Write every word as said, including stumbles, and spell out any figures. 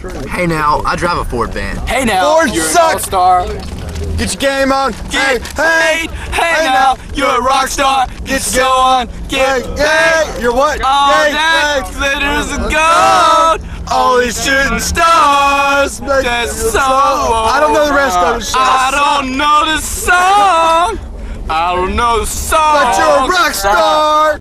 Hey now, I drive a Ford van. Hey now, Ford you're sucks. an all-star. Get your game on. Get hey, paid. Hey, now, you're a rock star. Get your go on. Get hey, paid. hey, you're what? All hey, that hey. glitters and gold. All these shooting stars. That's so I don't know the rest of it. I don't know the song. I don't know the song. But you're a rock star.